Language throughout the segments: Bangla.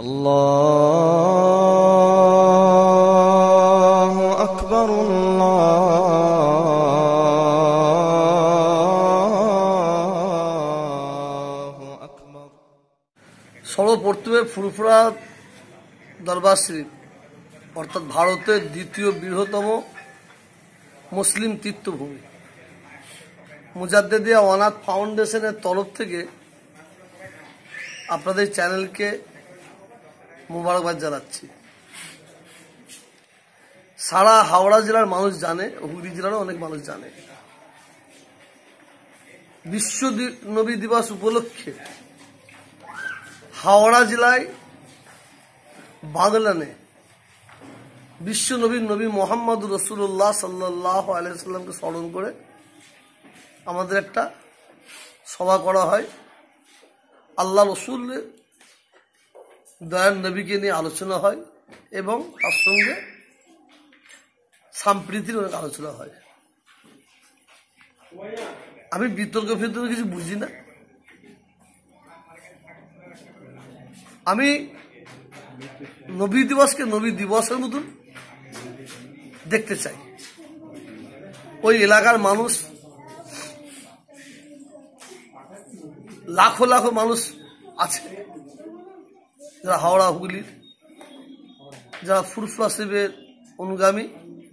الله أكبر الله أكبر। সর্বপ্রথমে ফুরফুরা দরবার শরীফ অর্থাৎ ভারতের দ্বিতীয় বৃহত্তম মুসলিম তীর্থভূমি মুজাদ্দেদিয়া অনাথ ফাউন্ডেশনের তরফ থেকে আপনাদের চ্যানেলকে মোবারকবাদ জানাচ্ছি। সারা হাওড়া জেলার মানুষ জানে, হুগলি জেলারও অনেক মানুষ জানে, বিশ্ব নবী দিবস উপলক্ষে হাওড়া জেলায় বাগলানে বিশ্ব নবী মোহাম্মদ রসুল্লাহ সাল্লাল্লাহু আলাইহি সাল্লামকে স্মরণ করে আমাদের একটা সভা করা হয়। আল্লাহ রসুল দয়ার নবীকে নিয়ে আলোচনা হয় এবং তার সঙ্গে সম্প্রীতির অনেক আলোচনা হয়। আমি বিতর্ক কিছু বুঝি না। আমি নবী দিবসকে নবী দিবসের মতন দেখতে চাই। ওই এলাকার মানুষ, লাখো লাখো মানুষ আছে যারা হাওড়া হুগলির, যারা ফুরফুরা শরীফের অনুগামী।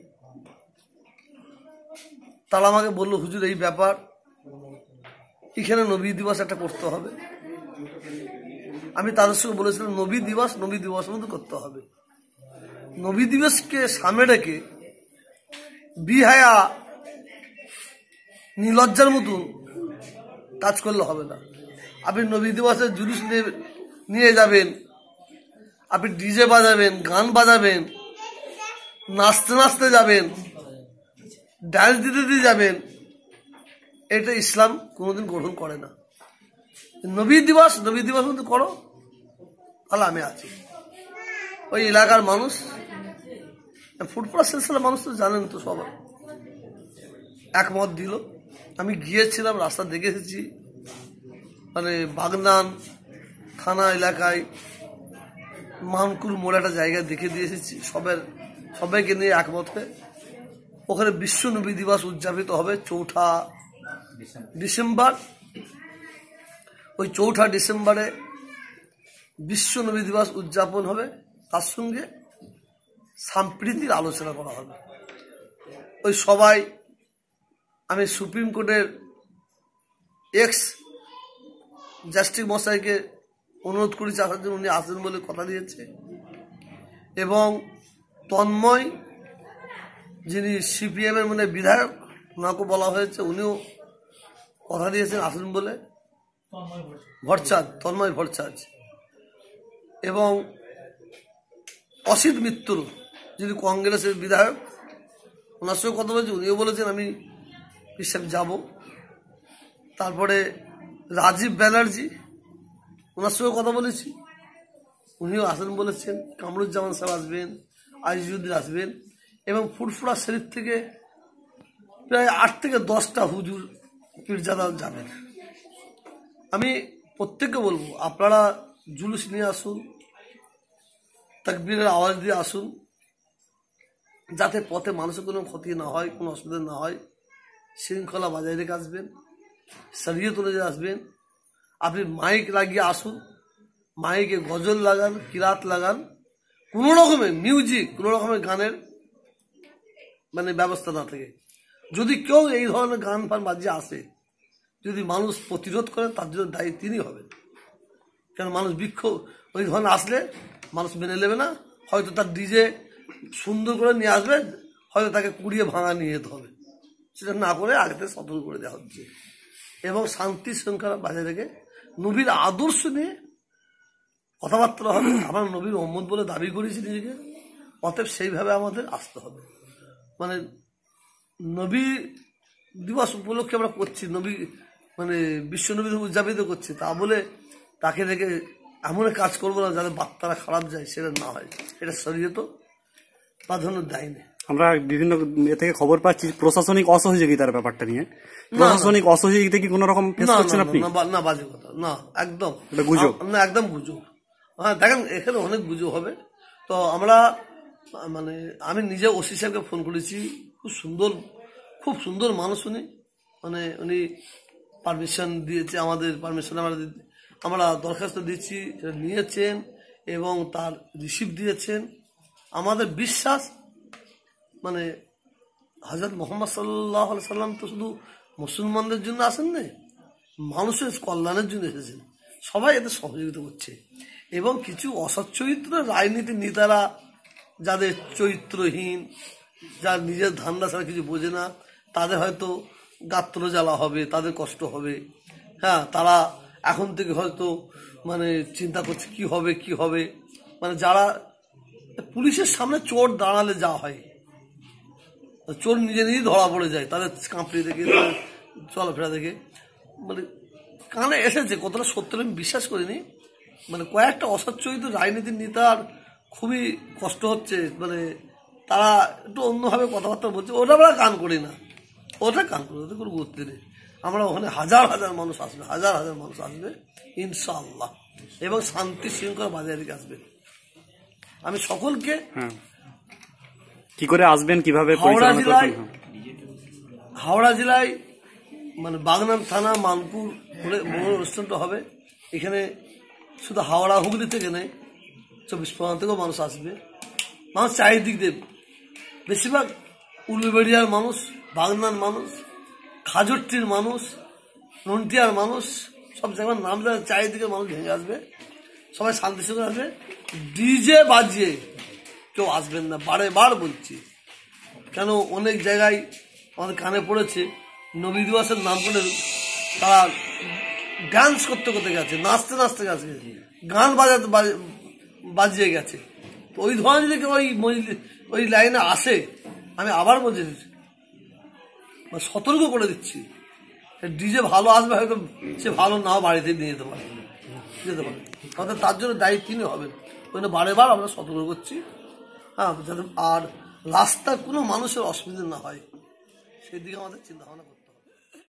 তারা আমাকে বললো, হুজুর এই ব্যাপার, এখানে নবী দিবস একটা করতে হবে। আমি তাদের সঙ্গে বলেছিলাম নবী দিবস মতো করতে হবে। নবী দিবসকে সামনে রেখে বিহায়া নির্লজ্জার মতন কাজ করলে হবে না। আপনি নবী দিবসের জুলুস নিয়ে যাবেন, আপনি ডিজে বাজাবেন, গান বাজাবেন, নাচতে নাচতে যাবেন, ডান্স দিতে দিতে যাবেন, এটা ইসলাম কোনোদিন গ্রহণ করে না। নবী দিবস মতো করো, তাহলে আমি আছি। ওই এলাকার মানুষ, ফুরফুরা সিলসিলার মানুষ তো জানেন তো, সবাই একমত দিল। আমি গিয়েছিলাম, রাস্তা দেখে এসেছি, মানে বাগনান থানা এলাকায় মানকুর মোড় একটা জায়গা দেখে দিয়ে এসেছি। সবাইকে নিয়ে একমত হয়ে ওখানে বিশ্ব নবী দিবস উদযাপিত হবে 4 ডিসেম্বর। ওই 4 ডিসেম্বরে বিশ্ব নবী দিবস উদযাপন হবে, তার সঙ্গে সম্প্রীতির আলোচনা করা হবে। ওই সবাই, আমি সুপ্রিম কোর্টের এক্স জাস্টিস মশাইকে অনুরোধ করেছি আসার জন্য, উনি আসেন বলে কথা দিয়েছে। এবং তন্ময়, যিনি সিপিএমের মানে বিধায়ক, ওনাকে বলা হয়েছে, উনিও কথা দিয়েছেন আসেন বলে। তন্ময় ভট্টাচার্য এবং অসিত মিত্র, যিনি কংগ্রেসের বিধায়ক, ওনার সঙ্গে কথা বলেছি, উনিও বলেছেন আমি হিসাব যাব। তারপরে রাজীব ব্যানার্জি, ওনার সঙ্গে কথা বলেছি, উনিও আসেন বলেছেন। কামরুজ্জামান সাহেব আসবেন, আজিজুদ্দিন আসবেন, এবং ফুরফুরা শরীফ থেকে প্রায় 8 থেকে 10টা হুজুর পীরজাদা যাবেন। আমি প্রত্যেককে বলবো, আপনারা জুলুস নিয়ে আসুন, তাকবীরের আওয়াজ দিয়ে আসুন, যাতে পথে মানুষের কোনো ক্ষতি না হয়, কোনো অসুবিধা না হয়। শৃঙ্খলা বজায় রেখে আসবেন, শরীয়ত অনুযায়ী আসবেন। আপনি মাইক লাগিয়ে আসুন, মাইকে গজল লাগান, কিরাত লাগান, কোনো রকমের মিউজিক, কোনো রকমের গানের মানে ব্যবস্থা না থাকে। যদি কেউ এই ধরনের গান ফান বাজিয়ে আসে, যদি মানুষ প্রতিরোধ করেন, তার জন্য দায়ী তিনি হবেন। কারণ মানুষ ওই ধরনের আসলে মানুষ মেনে নেবে না। হয়তো তার ডিজে সুন্দর করে নিয়ে আসবে, হয়তো তাকে কুড়িয়ে ভাঙা নিয়ে যেতে হবে। সেটা না করে আগে থেকে সতর্ক করে দেওয়া হচ্ছে। এবং শান্তি শৃঙ্খলা বজায় রেখে নবীর আদর্শ নিয়ে কথাবার্তা হবে। আমরা নবীর উম্মত বলে দাবি করেছি নিজেকে, অতএব সেইভাবে আমাদের আসতে হবে। মানে নবী দিবস উপলক্ষে আমরা করছি, নবী মানে বিশ্ব নবী উদযাপিত করছি, তা বলে তাকে দেখে এমন কাজ করবো না যাতে বার্তারা খারাপ যায়, সেটা না হয়। এটা শরীয়ত প্রাধান্য দেয়নি। আমরা বিভিন্ন এ থেকে খবর পাচ্ছি প্রশাসনিক অসহযোগিতার ব্যাপারটা নিয়ে। প্রশাসনিক অসহযোগিতা কি কোনো রকম ফেস করছেন আপনি? না, বাজে কথা, না, একদম গুজব, না, একদম গুজব। হ্যাঁ দেখেন এখানে অনেক গুজব হবে। তো আমরা মানে আমি নিজে ওসি সাহেবকে ফোন করেছি, খুব সুন্দর মানুষ উনি, মানে উনি পারমিশন দিয়েছে, আমাদের পারমিশন আমরা দরখাস্ত দিয়েছি, সেটা নিয়েছেন এবং তার রিসিভ দিয়েছেন। আমাদের বিশ্বাস মানে হযরত মুহাম্মদ সাল্লাল্লাহু আলাইহি সাল্লাম তো শুধু মুসলমানদের জন্য আসেন না, মানুষের কল্যাণের জন্য এসেছেন। সবাই এতে সহযোগিতা করছে এবং কিছু অসচ্চরিত্র রাজনীতির নেতারা যাদের চরিত্রহীন, যার নিজের ধান্দা ছাড়া কিছু বোঝে না, তাদের হয়তো গাত্র জ্বালা হবে, তাদের কষ্ট হবে। হ্যাঁ, তারা এখন থেকে হয়তো মানে চিন্তা করছে কি হবে। মানে যারা পুলিশের সামনে চোর দাঁড়ালে যা হয়, চোর নিজেই ধরা পড়ে যায়, তাদের কাঁপড়ি দেখে, তাদের চলাফেরা দেখে মানে কানে এসেছে। কতটা সত্য আমি বিশ্বাস করিনি। মানে কয়েকটা অসচ্চরিত রাজনীতির নেতার খুবই কষ্ট হচ্ছে, মানে তারা একটু অন্যভাবে কথাবার্তা বলছে। ওটা আমরা কান করি না, ওটা কোনো গুরুত্ব নেই। আমরা ওখানে হাজার মানুষ আসবে ইনশাআল্লাহ, এবং শান্তি শৃঙ্খলা বজায় রেখে আসবে। আমি সকলকে কি করে আসবেন, কিভাবে হাওড়া জেলায় মানে বাগনান থানা মানপুর অনুষ্ঠানটা হবে। এখানে শুধু হাওড়া হুগলি থেকে নেই, 24 পরগনা থেকেও মানুষ আসবে। মানুষ চারিদিক দিয়ে, বেশিরভাগ উলুবেড়িয়ার মানুষ, বাগনান মানুষ, খাজরটির মানুষ, নন্টিয়ার মানুষ, সব জায়গার নাম চারিদিকে মানুষ ভেঙে আসবে। সবাই শান্তি সঙ্গে আসবে। ডিজে বাজিয়ে কেউ আসবেন না, বারে বলছি। কেন অনেক জায়গায় আমাদের কানে পড়েছে নবী দিবসের নাম করে তারা ডান্স করতে গেছে, নাচতে গেছে, গান বাজিয়ে গেছে। তো ওই ধরনের যদি কেউ ওই লাইনে আসে, আমি আবার বলছি, সতর্ক করে দিচ্ছি, ডিজে ভালো আসবে, হয়তো সে ভালো নাও বাড়িতে নিয়ে যেতে পারে। অর্থাৎ তার জন্য দায়ী তিনি হবেন। ওই জন্য বারে আমরা সতর্ক করছি। হ্যাঁ, যাতে আর রাস্তায় কোনো মানুষের অসুবিধা না হয়, সেদিকে আমাদের চিন্তা ভাবনা করতে